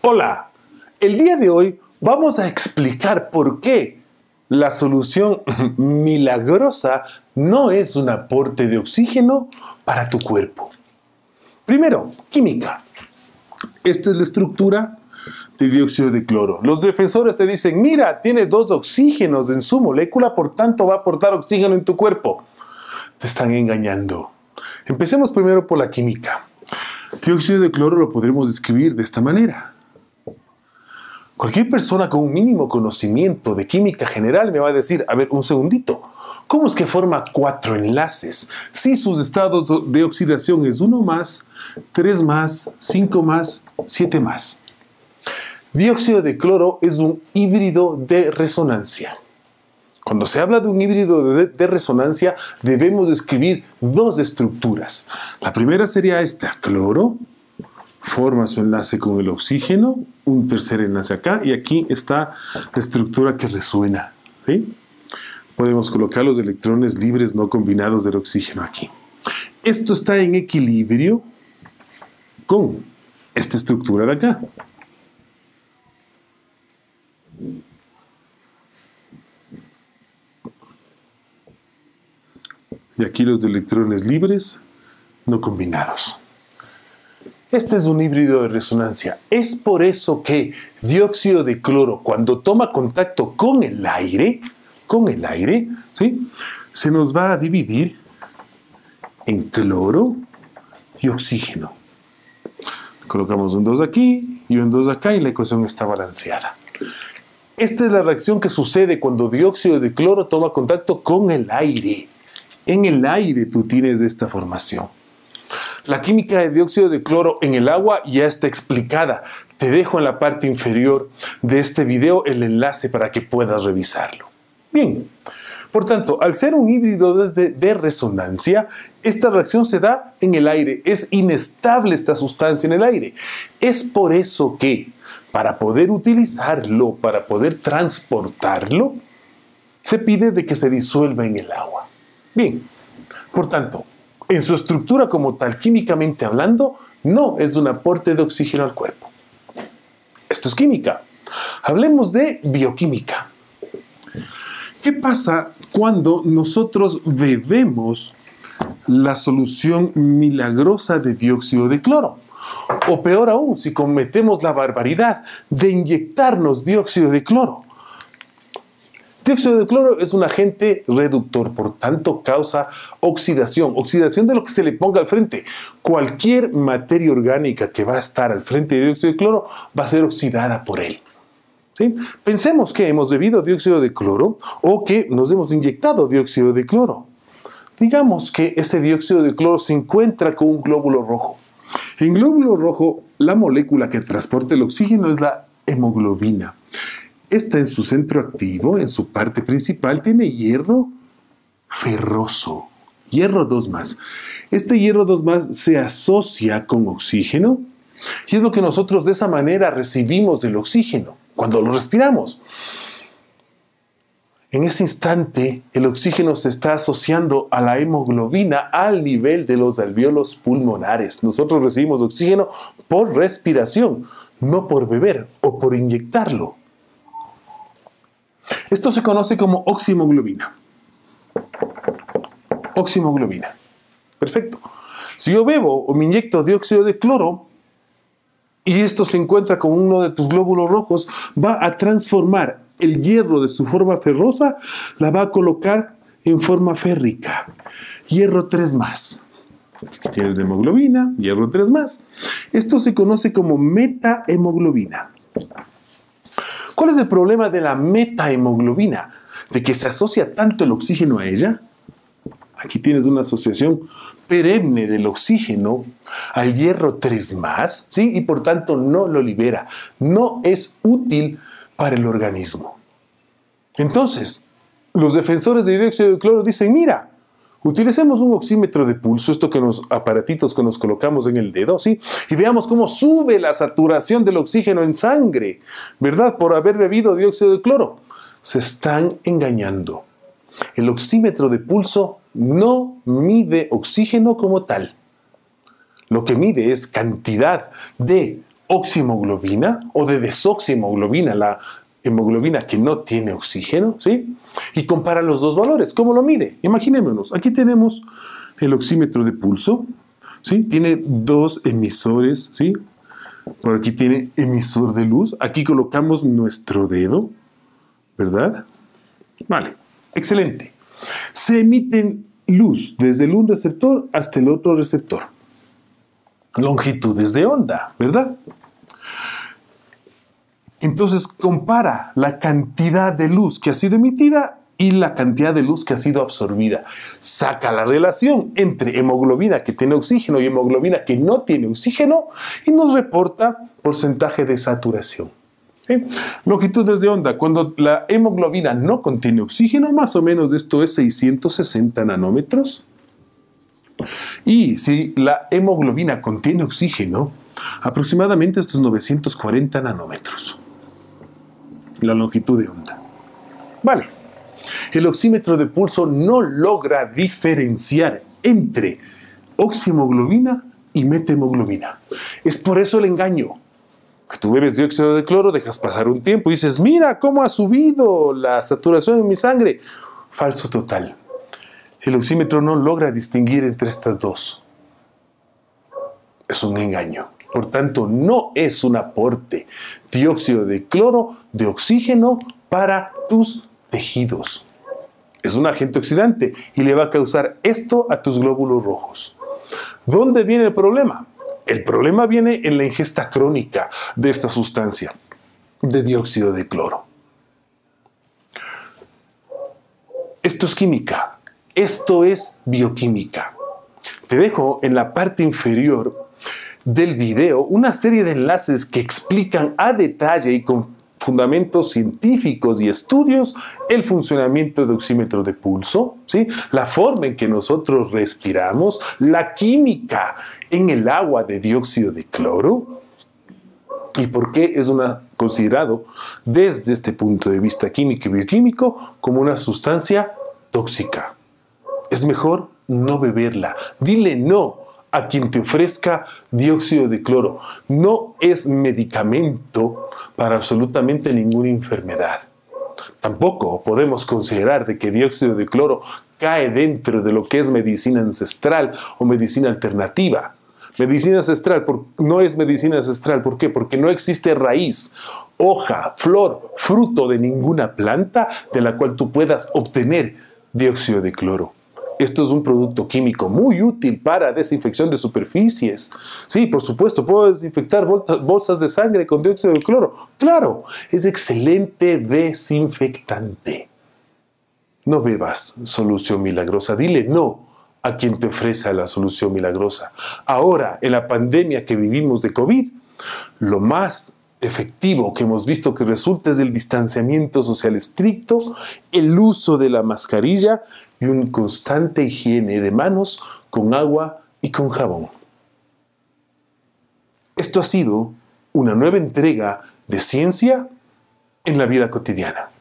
Hola, el día de hoy vamos a explicar por qué la solución milagrosa no es un aporte de oxígeno para tu cuerpo. Primero, química. Esta es la estructura del dióxido de cloro. Los defensores te dicen, mira, tiene 2 oxígenos en su molécula, por tanto va a aportar oxígeno en tu cuerpo. Te están engañando. Empecemos primero por la química. Dióxido de cloro lo podremos describir de esta manera. Cualquier persona con un mínimo conocimiento de química general me va a decir, a ver, un segundito, ¿cómo es que forma 4 enlaces? Si sus estados de oxidación es 1 más, 3 más, 5 más, 7 más. Dióxido de cloro es un híbrido de resonancia. Cuando se habla de un híbrido de resonancia, debemos describir 2 estructuras. La primera sería esta, cloro, forma su enlace con el oxígeno, un tercer enlace acá, y aquí está la estructura que resuena, ¿sí? Podemos colocar los electrones libres no combinados del oxígeno aquí. Esto está en equilibrio con esta estructura de acá. Y aquí los electrones libres no combinados. Este es un híbrido de resonancia. Es por eso que dióxido de cloro, cuando toma contacto con el aire, ¿sí?, se nos va a dividir en cloro y oxígeno. Colocamos un 2 aquí y un 2 acá y la ecuación está balanceada. Esta es la reacción que sucede cuando dióxido de cloro toma contacto con el aire. En el aire tú tienes esta formación. La química de dióxido de cloro en el agua ya está explicada. Te dejo en la parte inferior de este video el enlace para que puedas revisarlo. Bien, por tanto, al ser un híbrido de resonancia, esta reacción se da en el aire. Es inestable esta sustancia en el aire. Es por eso que, para poder utilizarlo, para poder transportarlo, se pide de que se disuelva en el agua. Bien, por tanto, en su estructura como tal, químicamente hablando, no es un aporte de oxígeno al cuerpo. Esto es química. Hablemos de bioquímica. ¿Qué pasa cuando nosotros bebemos la solución milagrosa de dióxido de cloro? O peor aún, si cometemos la barbaridad de inyectarnos dióxido de cloro. Dióxido de cloro es un agente reductor, por tanto causa oxidación. Oxidación de lo que se le ponga al frente. Cualquier materia orgánica que va a estar al frente de dióxido de cloro va a ser oxidada por él. ¿Sí? Pensemos que hemos bebido dióxido de cloro o que nos hemos inyectado dióxido de cloro. Digamos que ese dióxido de cloro se encuentra con un glóbulo rojo. En glóbulo rojo, la molécula que transporta el oxígeno es la hemoglobina. Esta en su centro activo, en su parte principal, tiene hierro ferroso, hierro 2+. Este hierro 2+ se asocia con oxígeno y es lo que nosotros de esa manera recibimos del oxígeno cuando lo respiramos. En ese instante, el oxígeno se está asociando a la hemoglobina al nivel de los alvéolos pulmonares. Nosotros recibimos oxígeno por respiración, no por beber o por inyectarlo. Esto se conoce como oxihemoglobina. Oxihemoglobina. Perfecto. Si yo bebo o me inyecto dióxido de cloro y esto se encuentra con uno de tus glóbulos rojos, va a transformar el hierro de su forma ferrosa, la va a colocar en forma férrica. Hierro 3+. Aquí tienes la hemoglobina, hierro 3+. Esto se conoce como metahemoglobina. ¿Cuál es el problema de la metahemoglobina? De que se asocia tanto el oxígeno a ella. Aquí tienes una asociación perenne del oxígeno al hierro 3+, ¿sí? Y por tanto no lo libera. No es útil para el organismo. Entonces, los defensores de dióxido de cloro dicen, mira, utilicemos un oxímetro de pulso, esto que los aparatitos que nos colocamos en el dedo, ¿sí? Y veamos cómo sube la saturación del oxígeno en sangre, ¿verdad? Por haber bebido dióxido de cloro. Se están engañando. El oxímetro de pulso no mide oxígeno como tal. Lo que mide es cantidad de oximoglobina o de desoximoglobina, la hemoglobina que no tiene oxígeno, ¿sí? Y compara los dos valores. ¿Cómo lo mide? Imaginémonos, aquí tenemos el oxímetro de pulso, ¿sí? Tiene dos emisores, ¿sí? Por aquí tiene emisor de luz. Aquí colocamos nuestro dedo, ¿verdad? Vale, excelente. Se emiten luz desde el un receptor hasta el otro receptor. Longitudes de onda, ¿verdad? Entonces compara la cantidad de luz que ha sido emitida y la cantidad de luz que ha sido absorbida. Saca la relación entre hemoglobina que tiene oxígeno y hemoglobina que no tiene oxígeno y nos reporta porcentaje de saturación. ¿Sí? Longitudes de onda. Cuando la hemoglobina no contiene oxígeno, más o menos esto es 660 nanómetros. Y si la hemoglobina contiene oxígeno, aproximadamente estos 940 nanómetros. La longitud de onda. Vale. El oxímetro de pulso no logra diferenciar entre oximoglobina y methemoglobina. Es por eso el engaño. Que tú bebes dióxido de cloro, dejas pasar un tiempo y dices, mira cómo ha subido la saturación en mi sangre. Falso total. El oxímetro no logra distinguir entre estas dos. Es un engaño. Por tanto, no es un aporte dióxido de cloro de oxígeno para tus tejidos. Es un agente oxidante y le va a causar esto a tus glóbulos rojos. ¿Dónde viene el problema? El problema viene en la ingesta crónica de esta sustancia, de dióxido de cloro. Esto es química. Esto es bioquímica. Te dejo en la parte inferior del video una serie de enlaces que explican a detalle y con fundamentos científicos y estudios el funcionamiento del oxímetro de pulso, ¿sí? La forma en que nosotros respiramos, la química en el agua de dióxido de cloro y por qué es considerado desde este punto de vista químico y bioquímico como una sustancia tóxica. Es mejor no beberla. Dile no a quien te ofrezca dióxido de cloro. No es medicamento para absolutamente ninguna enfermedad. Tampoco podemos considerar de que dióxido de cloro cae dentro de lo que es medicina ancestral o medicina alternativa. Medicina ancestral no es medicina ancestral. ¿Por qué? Porque no existe raíz, hoja, flor, fruto de ninguna planta de la cual tú puedas obtener dióxido de cloro. Esto es un producto químico muy útil para desinfección de superficies. Sí, por supuesto, puedo desinfectar bolsas de sangre con dióxido de cloro. Claro, es excelente desinfectante. No bebas solución milagrosa. Dile no a quien te ofrece la solución milagrosa. Ahora, en la pandemia que vivimos de COVID, lo más efectivo que hemos visto que resulta es el distanciamiento social estricto, el uso de la mascarilla y una constante higiene de manos con agua y con jabón. Esto ha sido una nueva entrega de Ciencia en la Vida Cotidiana.